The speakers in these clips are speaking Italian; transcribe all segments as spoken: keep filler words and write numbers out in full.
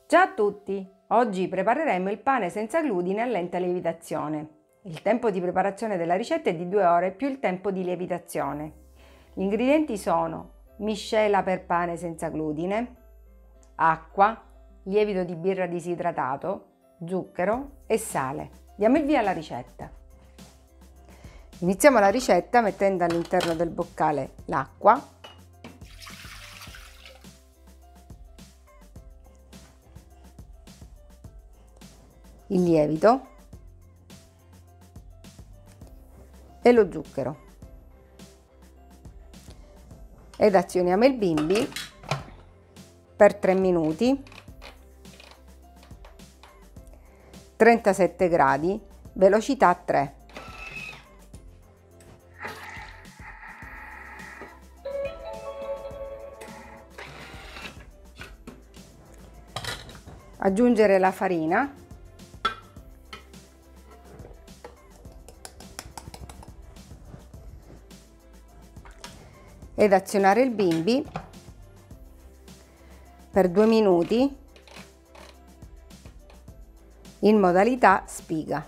Ciao a tutti! Oggi prepareremo il pane senza glutine a lenta lievitazione. Il tempo di preparazione della ricetta è di due ore più il tempo di lievitazione. Gli ingredienti sono miscela per pane senza glutine, acqua, lievito di birra disidratato, zucchero e sale. Diamo il via alla ricetta. Iniziamo la ricetta mettendo all'interno del boccale l'acqua, il lievito e lo zucchero ed azioniamo il bimbi per tre minuti, trentasette gradi, velocità tre. Aggiungere la farina ed azionare il bimbi per due minuti in modalità spiga.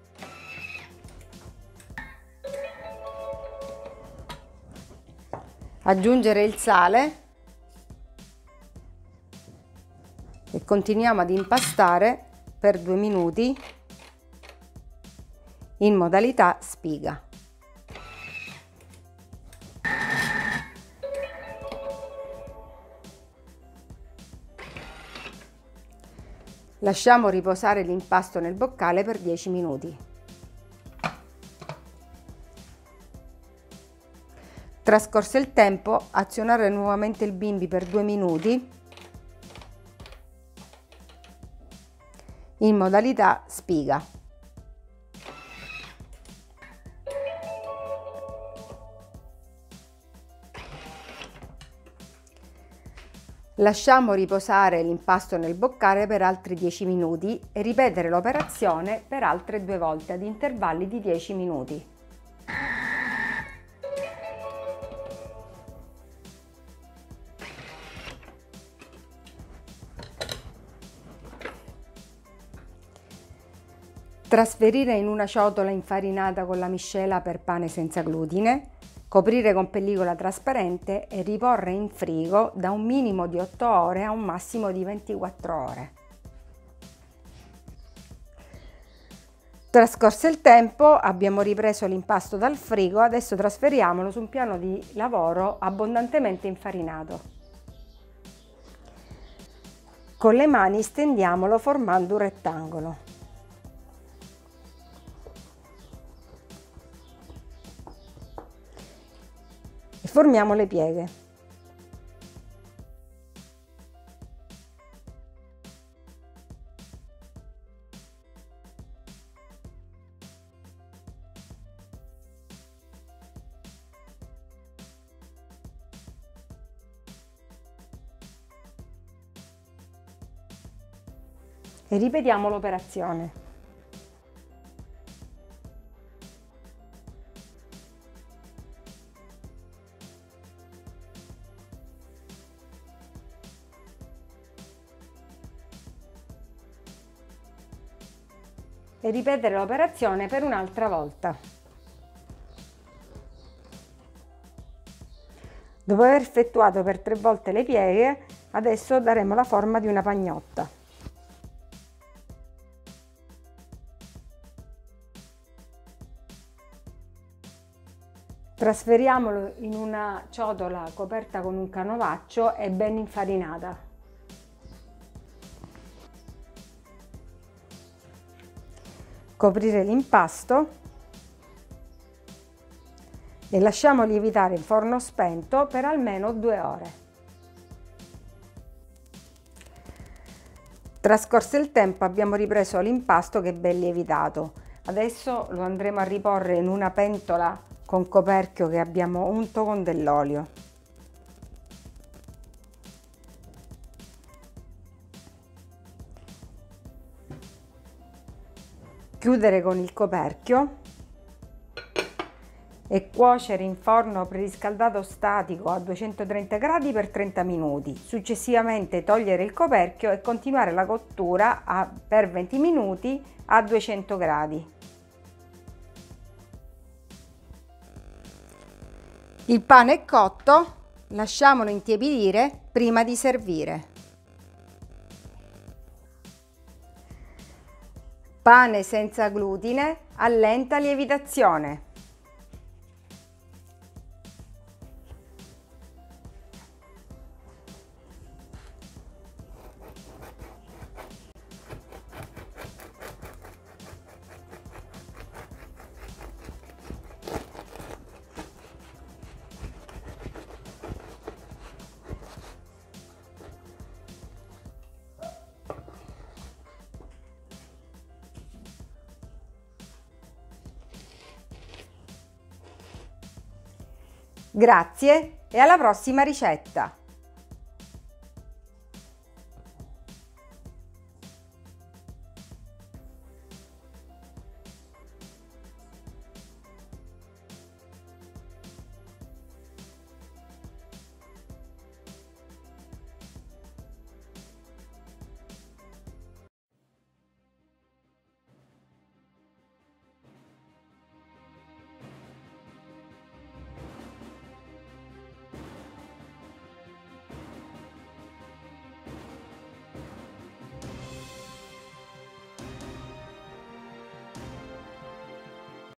Aggiungere il sale e continuiamo ad impastare per due minuti in modalità spiga. Lasciamo riposare l'impasto nel boccale per dieci minuti. Trascorso il tempo, azionare nuovamente il bimbi per due minuti in modalità spiga. Lasciamo riposare l'impasto nel boccale per altri dieci minuti e ripetere l'operazione per altre due volte ad intervalli di dieci minuti. Trasferire in una ciotola infarinata con la miscela per pane senza glutine, coprire con pellicola trasparente e riporre in frigo da un minimo di otto ore a un massimo di ventiquattro ore. Trascorso il tempo, abbiamo ripreso l'impasto dal frigo, adesso trasferiamolo su un piano di lavoro abbondantemente infarinato. Con le mani stendiamolo formando un rettangolo. E formiamo le pieghe. E ripetiamo l'operazione. E ripetere l'operazione per un'altra volta. Dopo aver effettuato per tre volte le pieghe, adesso daremo la forma di una pagnotta. Trasferiamolo in una ciotola coperta con un canovaccio e ben infarinata. Coprire l'impasto e lasciamo lievitare in forno spento per almeno due ore. Trascorso il tempo abbiamo ripreso l'impasto che è ben lievitato. Adesso lo andremo a riporre in una pentola con coperchio che abbiamo unto con dell'olio. Chiudere con il coperchio e cuocere in forno preriscaldato statico a duecentotrenta gradi per trenta minuti. Successivamente togliere il coperchio e continuare la cottura a, per venti minuti a duecento gradi. Il pane è cotto, lasciamolo intiepidire prima di servire. Pane senza glutine a lenta lievitazione. Grazie e alla prossima ricetta!